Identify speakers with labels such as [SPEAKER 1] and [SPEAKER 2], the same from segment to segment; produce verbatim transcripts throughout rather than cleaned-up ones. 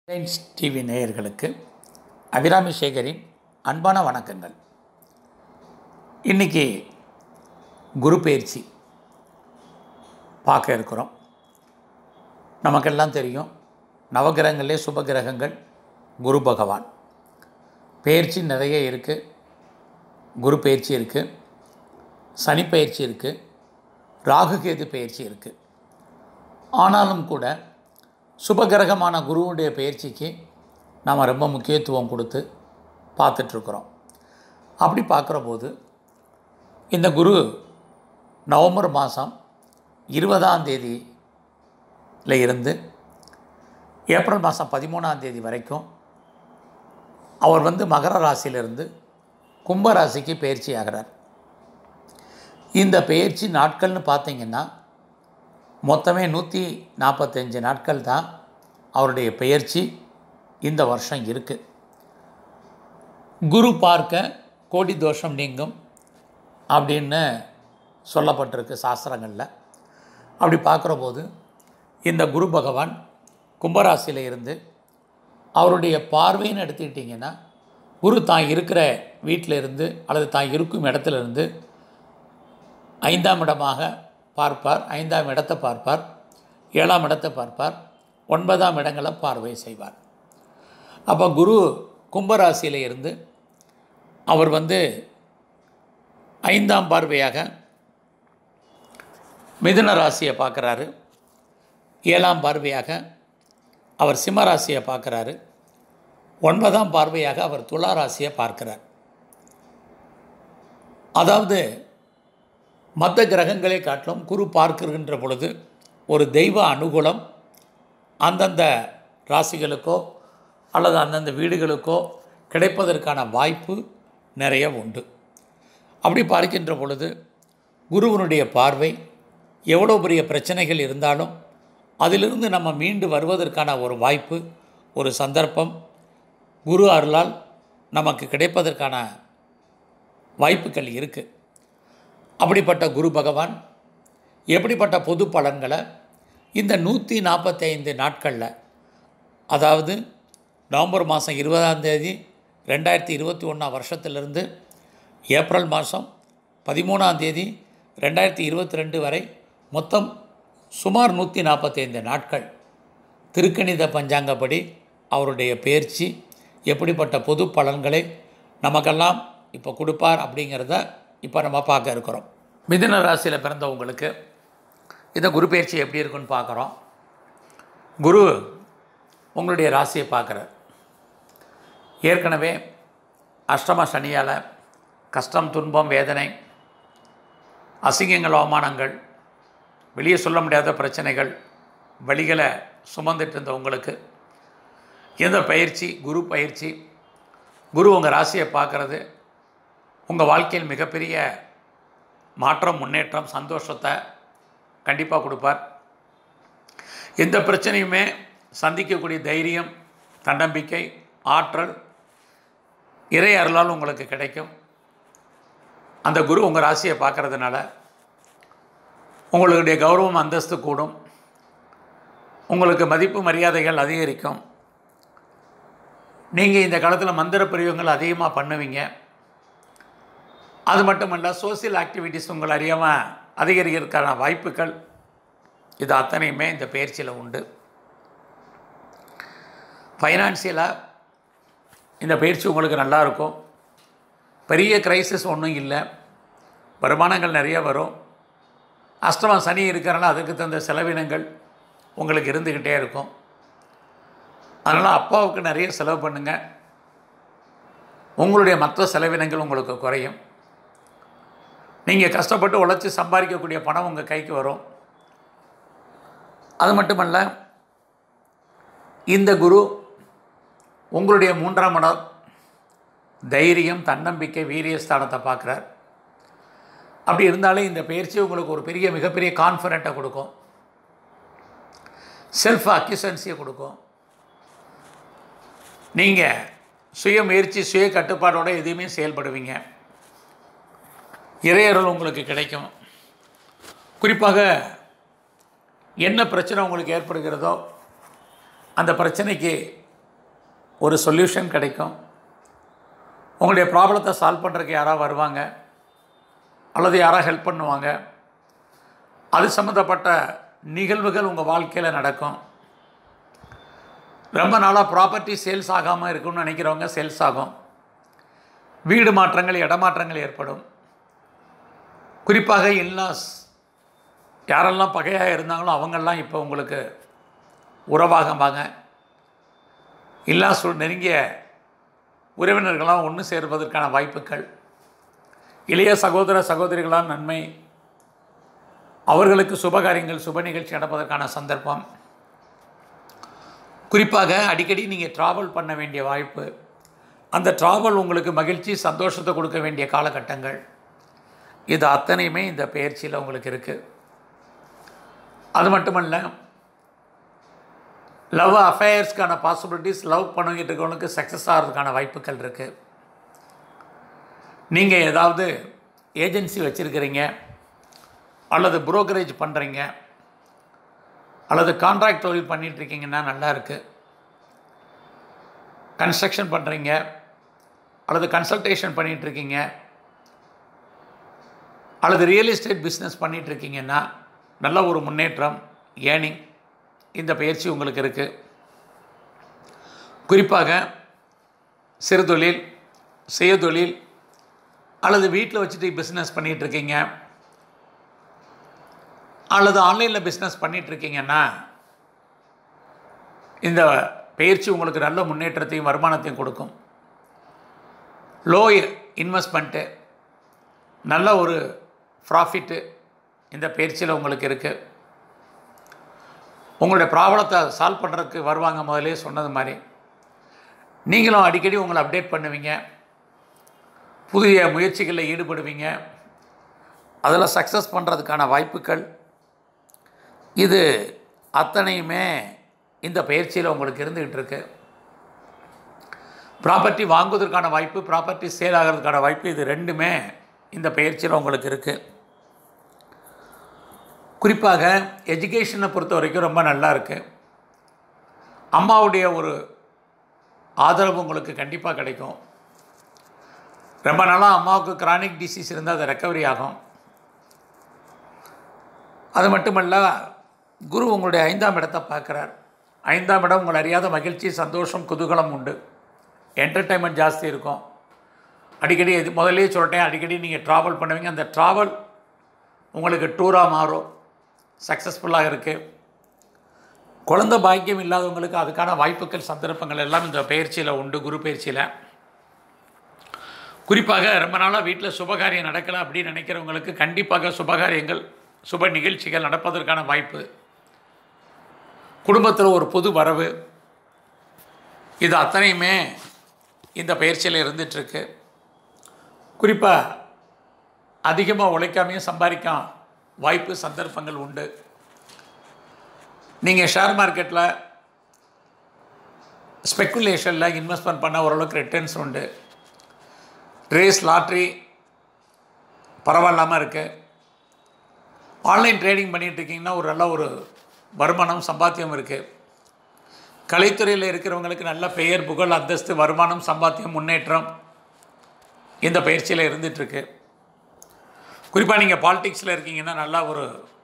[SPEAKER 1] Reliance TV நேயர்களுக்கு அபிராமி சேகரின் அன்பான வணக்கங்கள். இன்றைக்கி குரு பெயர்ச்சி பார்க்க இருக்கிறோம். நமக்கெல்லாம் தெரியும், நவகிரகங்களே சுபகிரகங்கள் குரு பகவான். பெயர்ச்சி நிறைய இருக்குது. குரு பெயர்ச்சி இருக்குது, சனி பெயர்ச்சி இருக்குது, ராகுகேது பெயர்ச்சி இருக்குது. ஆனாலும் கூட சுபகிரகமான குருவுடைய பெயர்ச்சிக்கு நாம் ரொம்ப முக்கியத்துவம் கொடுத்து பார்த்துட்ருக்குறோம். அப்படி பார்க்குற போது இந்த குரு நவம்பர் மாதம் இருபதாம் தேதியில் இருந்து ஏப்ரல் மாதம் பதிமூணாம் தேதி வரைக்கும் அவர் வந்து மகர ராசியிலிருந்து கும்ப ராசிக்கு பெயர்ச்சி ஆகிறார். இந்த பெயர்ச்சி நாட்கள்னு பார்த்திங்கன்னா மொத்தமே நூற்றி நாற்பத்தஞ்சு நாட்கள் தான் அவருடைய பெயர்ச்சி இந்த வருஷம் இருக்குது. குரு பார்க்க கோடி தோஷம் நீங்கும் அப்படின்னு சொல்லப்பட்டிருக்கு சாஸ்திரங்களில். அப்படி பார்க்குற போது இந்த குரு பகவான் கும்பராசியில் இருந்து அவருடைய பார்வைன்னு எடுத்துக்கிட்டிங்கன்னா, குரு தான் இருக்கிற வீட்டில் இருந்து அல்லது தான் இருக்கும் இடத்துல இருந்து ஐந்தாம் இடமாக பார்ப்பார், ஐந்தாம் இடத்தை பார்ப்பார், ஏழாம் இடத்தை பார்ப்பார், ஒன்பதாம் இடங்களை பார்வை செய்வார். அப்போ குரு கும்பராசியில் இருந்து அவர் வந்து ஐந்தாம் பார்வையாக மிதுன ராசியை பார்க்குறாரு, ஏழாம் பார்வையாக அவர் சிம்ம ராசியை பார்க்குறாரு, ஒன்பதாம் பார்வையாக அவர் துலா ராசியை பார்க்கிறார். அதாவது மற்ற கிரகங்களை காட்டிலும் குரு பார்க்கின்ற பொழுது ஒரு தெய்வ அனுகூலம் அந்தந்த ராசிகளுக்கோ அல்லது அந்தந்த வீடுகளுக்கோ கிடைப்பதற்கான வாய்ப்பு நிறைய உண்டு. அப்படி பார்க்கின்ற பொழுது குருவனுடைய பார்வை எவ்வளோ பெரிய பிரச்சனைகள் இருந்தாலும் அதிலிருந்து நம்ம மீண்டு வருவதற்கான ஒரு வாய்ப்பு, ஒரு சந்தர்ப்பம் குரு அருளால் நமக்கு கிடைப்பதற்கான வாய்ப்புகள் இருக்குது. அப்படிப்பட்ட குரு பகவான் எப்படிப்பட்ட பொது பலன்களை இந்த நூற்றி நாற்பத்தைந்து நாட்களில், அதாவது நவம்பர் மாதம் இருபதாம் தேதி ரெண்டாயிரத்தி இருபத்தி ஒன்றாம் வருஷத்திலிருந்து ஏப்ரல் மாதம் பதிமூணாம் தேதி ரெண்டாயிரத்தி இருபத்தி ரெண்டு வரை மொத்தம் சுமார் நூற்றி நாற்பத்தைந்து நாட்கள் திருக்கணித பஞ்சாங்கப்படி அவருடைய பெயர்ச்சி எப்படிப்பட்ட பொது பலன்களை நமக்கெல்லாம் இப்போ கொடுப்பார் அப்படிங்கிறத இப்போ நம்ம பார்க்க இருக்கிறோம். மிதுன ராசியில் பிறந்தவங்களுக்கு இந்த குரு பெயர்ச்சி எப்படி இருக்குன்னு பார்க்குறோம். குரு உங்களுடைய ராசியை பார்க்குறார். ஏற்கனவே அஷ்டம சனியால் கஷ்டம், துன்பம், வேதனை, அசிங்கங்கள், அவமானங்கள், வெளியே சொல்ல முடியாத பிரச்சனைகள், வழிகளை சுமந்துட்டு இருந்த உங்களுக்கு இந்த பயிற்சி, குரு பயிற்சி, குரு உங்கள் ராசியை பார்க்குறது உங்கள் வாழ்க்கையில் மிகப்பெரிய மாற்றம், முன்னேற்றம், சந்தோஷத்தை கண்டிப்பாக கொடுப்பார். எந்த பிரச்சனையுமே சந்திக்கக்கூடிய தைரியம், தன்னம்பிக்கை, ஆற்றல் இறை அருளால் உங்களுக்கு கிடைக்கும். அந்த குரு உங்கள் ராசியை பார்க்குறதுனால உங்களுடைய கௌரவம், அந்தஸ்து கூடும், உங்களுக்கு மதிப்பு மரியாதைகள் அதிகரிக்கும். நீங்கள் இந்த காலத்தில் மந்திர பிரயோகங்கள் அதிகமாக பண்ணுவீங்க. அது மட்டுமல்ல, சோசியல் ஆக்டிவிட்டீஸ் உங்கள் அறியாமல் அதிகரிக்கிறதுக்கான வாய்ப்புகள் இது அத்தனையுமே இந்த பயிற்சியில் உண்டு. ஃபைனான்சியலாக இந்த பயிற்சி உங்களுக்கு நல்லாயிருக்கும். பெரிய கிரைசிஸ் ஒன்றும் இல்லை, வருமானங்கள் நிறைய வரும். அஷ்டம சனி இருக்கிறனால அதுக்கு தகுந்த செலவினங்கள் உங்களுக்கு இருந்துக்கிட்டே இருக்கும். அதனால் அப்பாவுக்கு நிறைய செலவு பண்ணுங்கள், உங்களுடைய மற்ற செலவினங்கள் உங்களுக்கு குறையும். நீங்கள் கஷ்டப்பட்டு உழைச்சி சம்பாதிக்கக்கூடிய பணம் உங்கள் கைக்கு வரும். அது மட்டுமல்ல, இந்த குரு உங்களுடைய மூன்றாம் இடம் தைரியம், தன்னம்பிக்கை, வீரியஸ்தானத்தை பார்க்குறார். அப்படி இருந்தாலே இந்த பயிற்சி உங்களுக்கு ஒரு பெரிய மிகப்பெரிய கான்ஃபிடென்ட்டை கொடுக்கும், செல்ஃப் அக்யூசன்சியை கொடுக்கும். நீங்கள் சுய முயற்சி, சுய கட்டுப்பாடோடு எதுவுமே செயல்படுவீங்க. இறையருள் உங்களுக்கு கிடைக்கும். குறிப்பாக என்ன பிரச்சனை உங்களுக்கு ஏற்படுகிறதோ அந்த பிரச்சனைக்கு ஒரு சொல்யூஷன் கிடைக்கும். உங்களுடைய ப்ராப்ளத்தை சால்வ் பண்ணுறதுக்கு யாராவது வருவாங்க அல்லது யாராவது ஹெல்ப் பண்ணுவாங்க. அது சம்மந்தப்பட்ட நிகழ்வுகள் உங்கள் வாழ்க்கையில் நடக்கும். ரொம்ப நாளாக ப்ராப்பர்ட்டி சேல்ஸ் ஆகாமல் இருக்குன்னு நினைக்கிறவங்க சேல்ஸ் ஆகும். வீடு மாற்றங்கள், இடமாற்றங்கள் ஏற்படும். குறிப்பாக இன்லாஸ் யாரெல்லாம் பகையாக இருந்தாங்களோ அவங்கெல்லாம் இப்போ உங்களுக்கு உறவாகமாங்க. இன்லாஸ் நெருங்கிய உறவினர்களாம் ஒன்று சேர்வதற்கான வாய்ப்புகள், இளைய சகோதர சகோதரிகளால் நன்மை, அவர்களுக்கு சுபகாரியங்கள் சுப நிகழ்ச்சி நடப்பதற்கான சந்தர்ப்பம். குறிப்பாக அடிக்கடி நீங்கள் ட்ராவல் பண்ண வேண்டிய வாய்ப்பு, அந்த ட்ராவல் உங்களுக்கு மகிழ்ச்சி சந்தோஷத்தை கொடுக்க வேண்டிய காலகட்டங்கள், இது அத்தனையுமே இந்த பெயர்ச்சியில் உங்களுக்கு இருக்குது. அது மட்டுமல்ல, லவ் அஃபேர்ஸ்க்கான பாசிபிலிட்டிஸ், லவ் பண்ணிக்கிட்டு இருக்கவங்களுக்கு சக்ஸஸ் ஆகிறதுக்கான வாய்ப்புகள் இருக்குது. நீங்கள் ஏதாவது ஏஜென்சி வச்சுருக்கிறீங்க அல்லது புரோக்கரேஜ் பண்ணுறீங்க அல்லது கான்ட்ராக்ட் தொழில் பண்ணிகிட்ருக்கீங்கன்னா நல்லா இருக்குது. கன்ஸ்ட்ரக்ஷன் பண்ணுறீங்க அல்லது கன்சல்டேஷன் பண்ணிகிட்ருக்கீங்க அல்லது ரியல் எஸ்டேட் பிஸ்னஸ் பண்ணிகிட்ருக்கீங்கன்னா நல்ல ஒரு முன்னேற்றம், ஏர்னிங் இந்த பயிற்சி உங்களுக்கு இருக்குது. குறிப்பாக சிறுதொழில், சுயதொழில் அல்லது வீட்டில் வச்சுட்டு பிஸ்னஸ் பண்ணிகிட்ருக்கீங்க அல்லது ஆன்லைனில் பிஸ்னஸ் பண்ணிகிட்ருக்கீங்கன்னா இந்த பயிற்சி உங்களுக்கு நல்ல முன்னேற்றத்தையும் வருமானத்தையும் கொடுக்கும். லோ இன்வெஸ்ட்மெண்ட்டு, நல்ல ஒரு ப்ராஃபிட்டு இந்த பயிற்சியில் உங்களுக்கு இருக்குது. உங்களுடைய ப்ராப்ளத்தை சால்வ் பண்ணுறதுக்கு வருவாங்க. முதலே சொன்னது மாதிரி நீங்களும் அடிக்கடி உங்களை அப்டேட் பண்ணுவீங்க, புதிய முயற்சிகளில் ஈடுபடுவீங்க, அதில் சக்ஸஸ் பண்ணுறதுக்கான வாய்ப்புகள், இது அத்தனையுமே இந்த பயிற்சியில் உங்களுக்கு இருந்துக்கிட்டு இருக்கு. ப்ராப்பர்ட்டி வாங்குவதற்கான வாய்ப்பு, ப்ராப்பர்ட்டி சேல் ஆகிறதுக்கான வாய்ப்பு, இது ரெண்டுமே இந்த பயிற்சியில் உங்களுக்கு இருக்குது. குறிப்பாக எஜுகேஷனை பொறுத்த வரைக்கும் ரொம்ப நல்லா இருக்குது. அம்மாவுடைய ஒரு ஆதரவு உங்களுக்கு கண்டிப்பாக கிடைக்கும். ரொம்ப நாளாக அம்மாவுக்கு கிரானிக் டிசீஸ் இருந்தால் அது ரெக்கவரி ஆகும். அது மட்டுமல்ல, குரு உங்களுடைய ஐந்தாம் இடத்தை பார்க்குறார். ஐந்தாம் இடம் உங்களை அறியாத மகிழ்ச்சி, சந்தோஷம், குதூகலம் உண்டு. என்டர்டெயின்மெண்ட் ஜாஸ்தி இருக்கும். அடிக்கடி இது முதல்லே சொல்லிட்டேன், அடிக்கடி நீங்கள் ட்ராவல் பண்ணுவீங்க. அந்த ட்ராவல் உங்களுக்கு டூராக மாறும், சக்ஸஸ்ஃபுல்லாக இருக்குது. குழந்தை பாக்கியம் இல்லாதவங்களுக்கு அதுக்கான வாய்ப்புகள், சந்தர்ப்பங்கள் எல்லாம் இந்த பயிற்சியில் உண்டு, குரு பயிற்சியில். குறிப்பாக ரொம்ப நாளாக வீட்டில் சுபகாரியம் நடக்கலாம் அப்படின்னு நினைக்கிறவங்களுக்கு கண்டிப்பாக சுபகாரியங்கள், சுப நிகழ்ச்சிகள் நடப்பதற்கான வாய்ப்பு, குடும்பத்தில் ஒரு பொது வரவு, இது அத்தனையுமே இந்த பயிற்சியில் இருந்துகிட்ருக்கு. குறிப்பாக அதிகமாக உழைக்காமையும் சம்பாதிக்க வாய்ப்பு, சந்தர்ப்பங்கள் உண்டு. நீங்கள் ஷேர் மார்க்கெட்டில் ஸ்பெக்குலேஷனில் இன்வெஸ்ட்மெண்ட் பண்ண ஓரளவுக்கு ரிட்டர்ன்ஸ் உண்டு. ரேஸ், லாட்ரி பரவாயில்லாமல் இருக்குது. ஆன்லைன் ட்ரேடிங் பண்ணிகிட்டு இருக்கீங்கன்னா ஒரு நல்ல ஒரு வருமானம், சம்பாத்தியம் இருக்குது. கலைத்துறையில் இருக்கிறவங்களுக்கு நல்ல பெயர், புகழ், அந்தஸ்து, வருமானம், சம்பாத்தியம், முன்னேற்றம் இந்த பயிற்சியில் இருந்துகிட்ருக்கு. குறிப்பாக நீங்கள் பாலிடிக்ஸில் இருக்கீங்கன்னா நல்லா ஒரு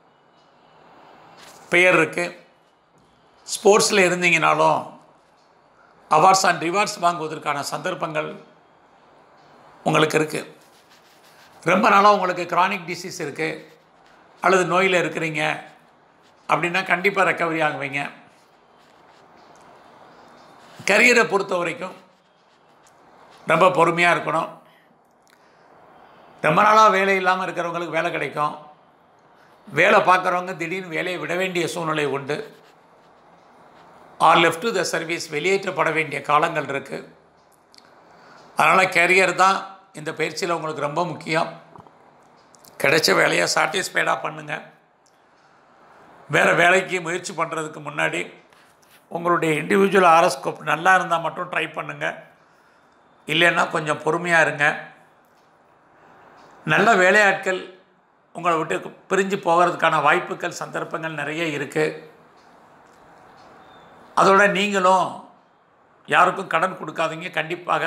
[SPEAKER 1] பெயர் இருக்குது. ஸ்போர்ட்ஸில் இருந்தீங்கனாலும் அவார்ட்ஸ் அண்ட் ரிவார்ட்ஸ் வாங்குவதற்கான சந்தர்ப்பங்கள் உங்களுக்கு இருக்குது. ரொம்ப நாளாக உங்களுக்கு கிரானிக் டிசீஸ் இருக்குது அல்லது நோயில் இருக்கிறீங்க அப்படின்னா கண்டிப்பாக ரெக்கவரி ஆகுவீங்க. கரியரை பொறுத்த வரைக்கும் ரொம்ப பொறுமையாக இருக்கணும். ரொம்ப நாளாக வேலை இல்லாமல் இருக்கிறவங்களுக்கு வேலை கிடைக்கும். வேலை பார்க்குறவங்க திடீர்னு வேலையை விட வேண்டிய சூழ்நிலை உண்டு. Or left to the service, வெளியேற்றப்பட வேண்டிய காலங்கள் இருக்குது. அதனால் கேரியர் தான் இந்த பயிற்சியில் உங்களுக்கு ரொம்ப முக்கியம். கிடைச்ச வேலையை சாட்டிஸ்ஃபைடாக பண்ணுங்கள். வேறு வேலைக்கு முயற்சி பண்ணுறதுக்கு முன்னாடி உங்களுடைய இண்டிவிஜுவல் ஆரோஸ்கோப் நல்லா இருந்தால் மட்டும் ட்ரை பண்ணுங்கள். இல்லைன்னா கொஞ்சம் பொறுமையாக இருங்க. நல்ல வேலையாட்கள் உங்களை விட்டு பிரிஞ்சு போகிறதுக்கான வாய்ப்புகள், சந்தர்ப்பங்கள் நிறைய இருக்குது. அதோட நீங்களும் யாருக்கும் கடன் கொடுக்காதீங்க. கண்டிப்பாக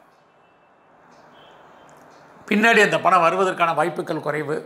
[SPEAKER 1] பின்னாடி அந்த பணம் வருவதற்கான வாய்ப்புகள் குறைவு.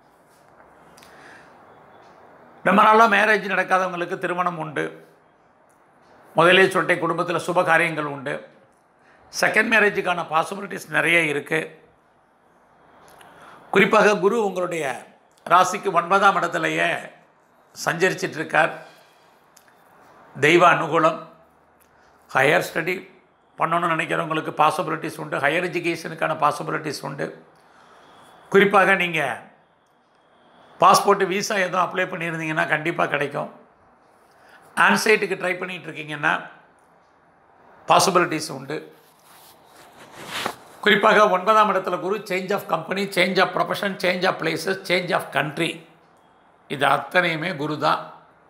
[SPEAKER 1] ரொம்ப நாளாக மேரேஜ் நடக்காதவங்களுக்கு திருமணம் உண்டு. முதலே சொல்லிட்டேன், குடும்பத்தில் சுப காரியங்கள் உண்டு. செகண்ட் மேரேஜுக்கான பாசிபிலிட்டிஸ் நிறைய இருக்குது. குறிப்பாக குரு உங்களுடைய ராசிக்கு ஒன்பதாம் இடத்துலையே சஞ்சரிச்சிட்ருக்கார். தெய்வ அனுகூலம். ஹையர் ஸ்டடி பண்ணணும்னு நினைக்கிறவங்களுக்கு பாசிபிலிட்டிஸ் உண்டு. ஹையர் எஜுகேஷனுக்கான பாசிபிலிட்டிஸ் உண்டு. குறிப்பாக நீங்கள் பாஸ்போர்ட்டு விசா எதுவும் அப்ளை பண்ணியிருந்தீங்கன்னா கண்டிப்பாக கிடைக்கும். ஆன்சைட்டுக்கு ட்ரை பண்ணிகிட்ருக்கீங்கன்னா பாசிபிலிட்டிஸ் உண்டு. குறிப்பாக ஒன்பதாம் இடத்துல Guru change of company, change of profession, change of places, change of country, இது அத்தனையுமே குரு தான்.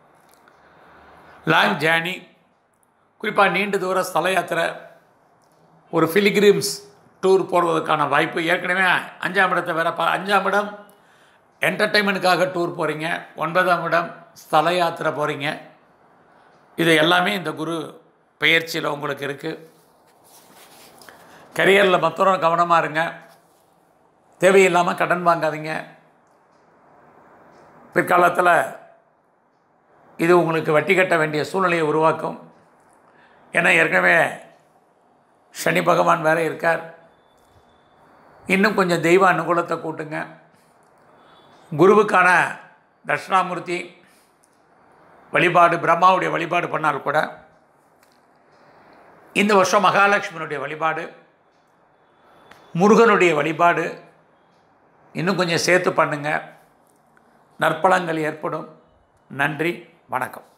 [SPEAKER 1] லாங் ஜேர்னி, குறிப்பாக நீண்ட தூர ஸ்தல யாத்திரை, ஒரு பிலிகிரிம்ஸ் டூர் போடுவதற்கான வாய்ப்பு. ஏற்கனவே அஞ்சாம் இடத்தை வேறு பா அஞ்சாம் இடம் என்டர்டெயின்மெண்ட்டுக்காக டூர் போகிறீங்க. ஒன்பதாம் இடம் ஸ்தல யாத்திரை போகிறீங்க. இது எல்லாமே இந்த குரு பெயர்ச்சியில் உங்களுக்கு இருக்குது. கரியரில் மற்றவரும் கவனமாக இருங்க. தேவையில்லாமல் கடன் வாங்காதீங்க. பிற்காலத்தில் இது உங்களுக்கு வட்டி கட்ட வேண்டிய சூழ்நிலையை உருவாக்கும். ஏன்னா ஏற்கனவே சனி பகவான் வேறு இருக்கார். இன்னும் கொஞ்சம் தெய்வ அனுகூலத்தை கூட்டுங்க. குருவுக்கான தட்சிணாமூர்த்தி வழிபாடு, பிரம்மாவுடைய வழிபாடு பண்ணால் கூட இந்த வருஷம் மகாலட்சுமியினுடைய வழிபாடு, முருகனுடைய வழிபாடு இன்னும் கொஞ்சம் சேர்த்து பண்ணுங்கள். நற்பலங்கள் ஏற்படும். நன்றி, வணக்கம்.